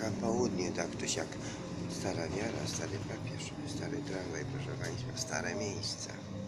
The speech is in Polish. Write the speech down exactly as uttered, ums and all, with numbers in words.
Aha, południe, tak to siak. Stara wiara, stary papież, stary tramwaj, proszę Państwa, stare miejsca.